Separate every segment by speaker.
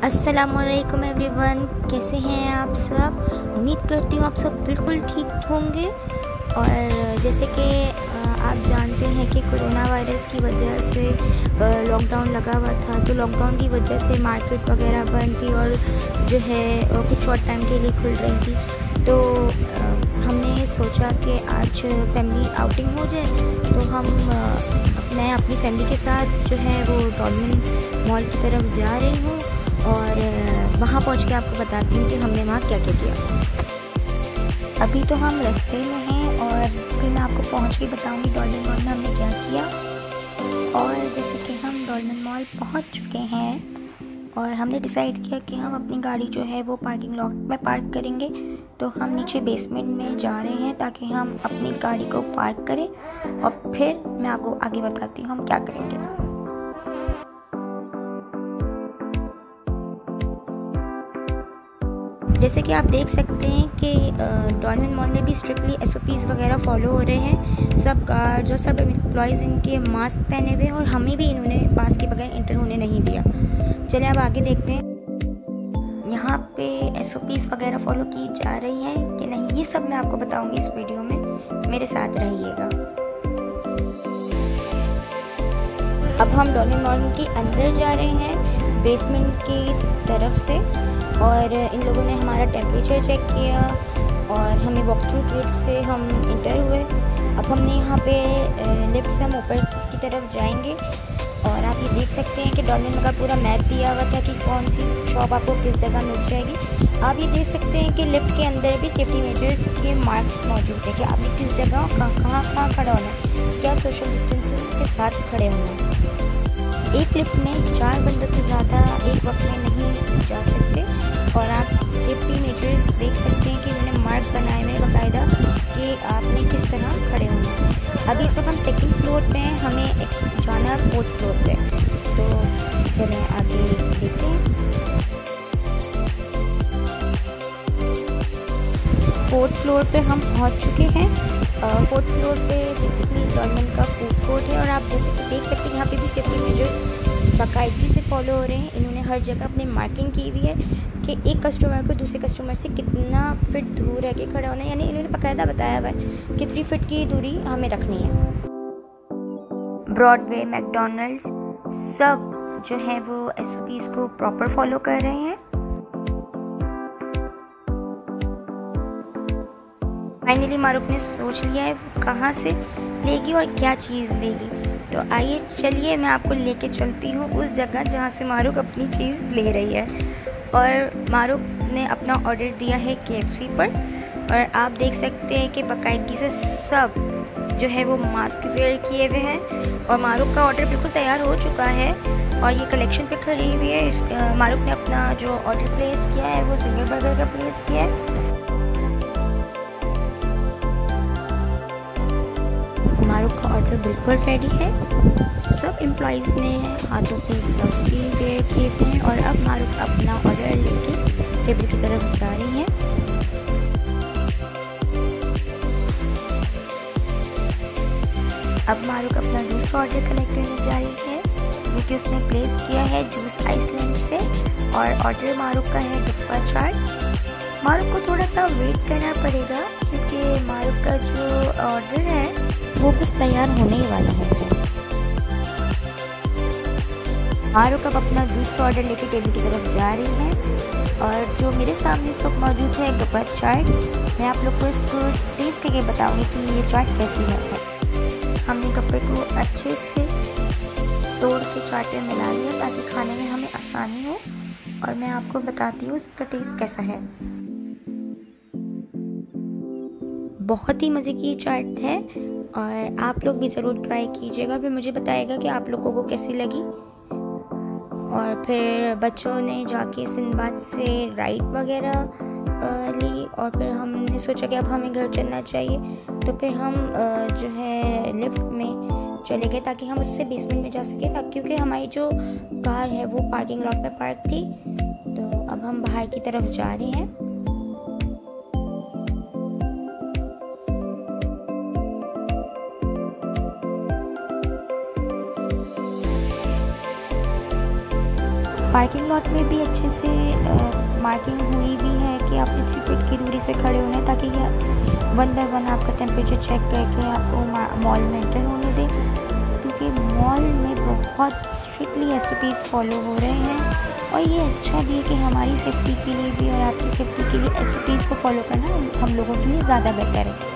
Speaker 1: अस्सलामुअलैकुम एवरीवन, कैसे हैं आप सब। उम्मीद करती हूँ आप सब बिल्कुल ठीक होंगे। और जैसे कि आप जानते हैं कि कोरोना वायरस की वजह से लॉकडाउन लगा हुआ था, तो लॉकडाउन की वजह से मार्केट वगैरह बंद थी और जो है कुछ शॉर्ट टाइम के लिए खुल रही थी। तो हमने सोचा कि आज फैमिली आउटिंग हो जाए, तो मैं अपनी फैमिली के साथ जो है वो डॉल्मेन मॉल की तरफ जा रही हूँ और वहाँ पहुँच के आपको बताती हूँ कि हमने वहाँ क्या क्या किया। अभी तो हम रास्ते में हैं और फिर मैं आपको पहुँच के बताऊँगी डॉल्मेन मॉल में हमने क्या किया। और जैसे कि हम डॉल्मेन मॉल पहुँच चुके हैं और हमने डिसाइड किया कि हम अपनी गाड़ी जो है वो पार्किंग लॉट में पार्क करेंगे। तो हम नीचे बेसमेंट में जा रहे हैं ताकि हम अपनी गाड़ी को पार्क करें और फिर मैं आपको आगे बताती हूँ हम क्या करेंगे। जैसे कि आप देख सकते हैं कि डॉल्मेन मॉल में भी स्ट्रिक्टली SOPs वगैरह फॉलो हो रहे हैं। सब गार्ड्स और सब एम्प्लॉयज़ इनके मास्क पहने हुए हैं और हमें भी इन्होंने मास्क के बगैर इंटर होने नहीं दिया। चलिए अब आगे देखते हैं यहाँ पे SOPs वगैरह फॉलो की जा रही हैं कि नहीं, ये सब मैं आपको बताऊंगी इस वीडियो में, मेरे साथ रहिएगा। अब हम डॉल्मेन मॉल के अंदर जा रहे हैं बेसमेंट की तरफ से और इन लोगों ने हमारा टेम्परेचर चेक किया और हमें वॉक थ्रू गेट से हम इंटर हुए। अब हमने यहाँ पे लिफ्ट से हम ऊपर की तरफ जाएंगे और आप ये देख सकते हैं कि डॉल्मेन का पूरा मैप दिया हुआ था कि कौन सी शॉप आपको किस जगह मिल जाएगी। आप ये देख सकते हैं कि लिफ्ट के अंदर भी सेफ्टी मेजर्स के मार्क्स मौजूद है कि आपने किस जगह कहाँ खड़ा होना है, क्या सोशल डिस्टेंसिंग के साथ खड़े होना है। एक लिफ्ट में 4 बंदों से ज़्यादा एक वक्त में नहीं जा सकते और आप सेफ्टी मेजर्स देख सकते हैं कि उन्होंने मार्क बनाए हुए बाकायदा कि आपने किस तरह खड़े होना है। अभी इस वक्त हम 2nd फ्लोर पे हैं, हमें जाना है 4th फ्लोर पे, तो चलें आगे देखते हैं। 4th फ्लोर पे हम पहुंच चुके हैं। 4th फ्लोर पे बेसिकली डॉल्मेन का फूड कोर्ट है और आप जैसे कि देख सकते हैं यहाँ पे भी सेफ्टी मेजर बाकायदगी से फॉलो हो रहे हैं। इन्होंने हर जगह अपनी मार्किंग की हुई है कि एक कस्टमर को दूसरे कस्टमर से कितना फीट दूर रह के खड़ा होना है, यानी इन्होंने बाकायदा बताया हुआ है कि 3 फीट की दूरी हमें रखनी है। ब्रॉडवे, मैकडॉनल्ड्स सब जो है वो SOPs को प्रॉपर फॉलो कर रहे हैं। फाइनली मारूफ ने सोच लिया है वो कहाँ से लेगी और क्या चीज़ लेगी। तो आइए चलिए मैं आपको लेके चलती हूँ उस जगह जहाँ से मारूफ अपनी चीज़ ले रही है। और मारूफ ने अपना ऑर्डर दिया है KFC पर और आप देख सकते हैं कि बाकायदगी से सब जो है वो मास्क वेयर किए हुए हैं और मारूफ का ऑर्डर बिल्कुल तैयार हो चुका है और ये कलेक्शन पे खड़ी हुई है। मारूफ ने अपना जो ऑर्डर प्लेस किया है वो सिंगल बर्गर का प्लेस किया है। मारूफ का ऑर्डर बिल्कुल रेडी है। सब एम्प्लॉयज़ ने हाथों पे ग्लव्स भी वेयर किए हुए हैं और अब मारूफ अपना ऑर्डर लेके टेबल की तरफ जा रही हैं। अब मारूफ अपना दूसरा ऑर्डर कलेक्ट करने जा रही है जो कि उसने प्लेस किया है जूस आइसलैंड से और ऑर्डर मारूफ का है दुप्पा चाट। मारूफ को थोड़ा सा वेट करना पड़ेगा क्योंकि मारूफ का जो ऑर्डर है वो बस तैयार होने ही वाला है। मारूफ अब अपना दूसरा ऑर्डर लेके टेबल की तरफ जा रही है और जो मेरे सामने इस वक्त मौजूद है गप्पा चाट। मैं आप लोग को इसको टेस्ट करके बताऊंगी कि ये चाट कैसी है। हमने गप्पे को अच्छे से तोड़ के चाट में मिला लिया ताकि खाने में हमें आसानी हो और मैं आपको बताती हूँ इसका टेस्ट कैसा है। बहुत ही मज़े की चाट है और आप लोग भी ज़रूर ट्राई कीजिएगा, फिर मुझे बताइएगा कि आप लोगों को कैसी लगी। और फिर बच्चों ने जाके सिंदबाद से राइड वगैरह ली और फिर हमने सोचा कि अब हमें घर चलना चाहिए, तो फिर हम जो है लिफ्ट में चले गए ताकि हम उससे बेसमेंट में जा सके, क्योंकि हमारी जो कार है वो पार्किंग लॉट में पार्क थी। तो अब हम बाहर की तरफ जा रहे हैं। पार्किंग लॉट में भी अच्छे से मार्किंग हुई भी है कि आपने 3 फीट की दूरी से खड़े होना है, ताकि ये 1 बाय 1 आपका टेम्परेचर चेक करके आपको मॉल में एंटर होने दें, क्योंकि मॉल में बहुत स्ट्रिक्टली SOPs फॉलो हो रहे हैं। और ये अच्छा भी है कि हमारी सेफ्टी के लिए भी और आपकी सेफ्टी के लिए SOPs को फॉलो करना हम लोगों के लिए ज़्यादा बेटर है।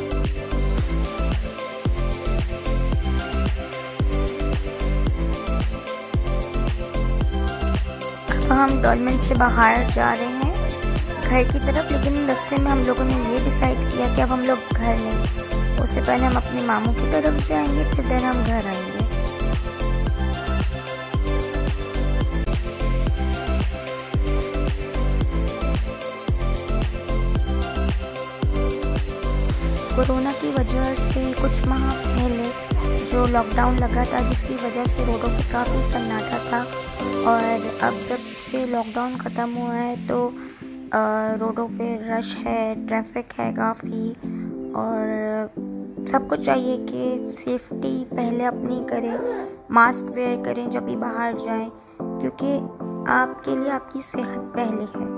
Speaker 1: हम डॉल्मेन से बाहर जा रहे हैं घर की तरफ, लेकिन रास्ते में हम लोगों ने ये डिसाइड किया कि अब हम लोग घर नहीं, उससे पहले हम अपने मामू की तरफ जाएंगे, फिर देन हम घर आएंगे। कोरोना की वजह से कुछ माह पहले जो लॉकडाउन लगा था, जिसकी वजह से रोडों पर काफ़ी सन्नाटा था, और अब जब से लॉकडाउन ख़त्म हुआ है तो रोडों पे रश है, ट्रैफिक है काफ़ी, और सबको चाहिए कि सेफ्टी पहले अपनी करें, मास्क वेयर करें जब भी बाहर जाएं, क्योंकि आपके लिए आपकी सेहत पहले है।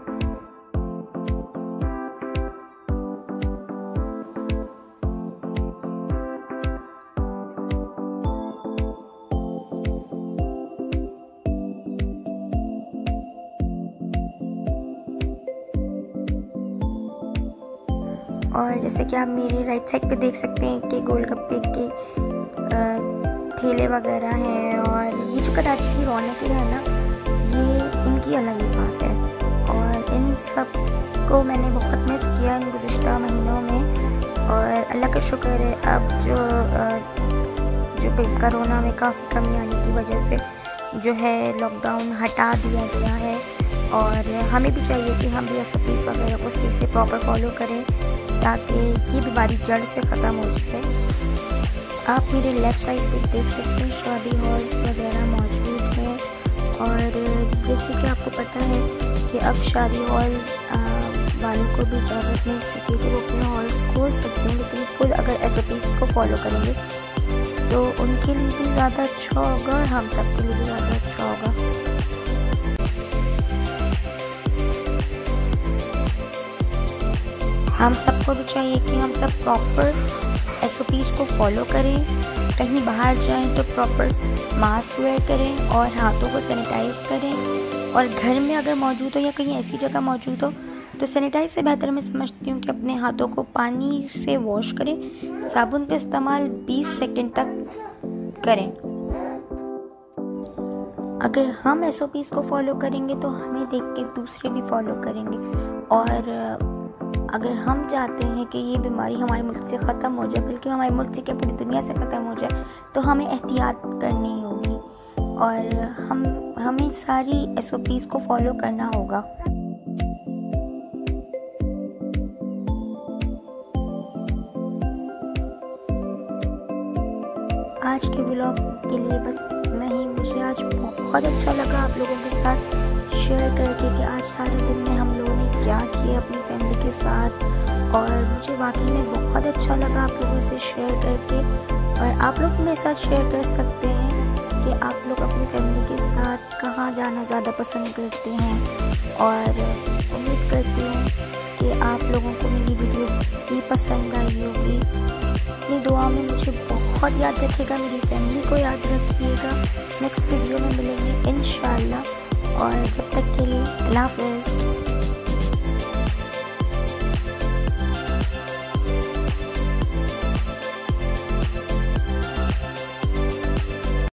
Speaker 1: और जैसे कि आप मेरे राइट साइड पे देख सकते हैं कि गोलगप्पे के ठेले वगैरह हैं, और ये जो कराची की रौनकें हैं ना, ये इनकी अलग ही बात है, और इन सब को मैंने बहुत मिस किया इन गुज़िश्ता महीनों में। और अल्लाह का शुक्र है अब जो कोरोना में काफ़ी कमी आने की वजह से जो है लॉकडाउन हटा दिया गया है, और हमें भी चाहिए कि हम भी SOPs वगैरह को सही से प्रॉपर फॉलो करें, ताकि ये बीमारी जड़ से ख़त्म हो जाए। आप मेरे लेफ़्ट साइड पे देख सकते हैं शादी हॉल्स वगैरह मौजूद हैं, और जैसे कि आपको पता है कि अब शादी हॉल वालों को भी इजाज़त नहीं सकती कि वो अपने हॉल्स खोल सकते हैं, लेकिन फुल अगर SOPs को फॉलो करेंगे तो उनके लिए भी ज़्यादा अच्छा होगा और हम सब के लिए भी ज़्यादा अच्छा होगा। हम सबको भी चाहिए कि हम सब प्रॉपर SOPs को फॉलो करें, कहीं बाहर जाएं तो प्रॉपर मास्क वेयर करें और हाथों को सैनिटाइज़ करें, और घर में अगर मौजूद हो या कहीं ऐसी जगह मौजूद हो तो सैनिटाइज से बेहतर मैं समझती हूँ कि अपने हाथों को पानी से वॉश करें, साबुन का इस्तेमाल 20 सेकंड तक करें। अगर हम SOPs को फॉलो करेंगे तो हमें देख के दूसरे भी फॉलो करेंगे, और अगर हम चाहते हैं कि ये बीमारी हमारे मुल्क से ख़त्म हो जाए, बल्कि हमारे मुल्क से क्या पूरी दुनिया से ख़त्म हो जाए, तो हमें एहतियात करनी होगी और हमें सारी SOPs को फॉलो करना होगा। आज के व्लॉग के लिए बस इतना ही। मुझे आज बहुत अच्छा लगा आप लोगों के साथ शेयर करके कि आज सारे दिन में हम लोगों ने क्या किया अपनी फैमिली के साथ, और मुझे वाकई में बहुत अच्छा लगा आप लोगों से शेयर करके। और आप लोग मेरे साथ शेयर कर सकते हैं कि आप लोग अपनी फैमिली के साथ कहाँ जाना ज़्यादा पसंद करते हैं, और उम्मीद करती हूँ कि आप लोगों को मेरी वीडियो भी पसंद आई होगी। अपनी दुआ में मुझे बहुत याद रखिएगा, मेरी फैमिली को याद रखिएगा। नेक्स्ट वीडियो में मिलेंगे इंशाअल्लाह, और जब तक के लिए अल्लाह हाफ़िज़।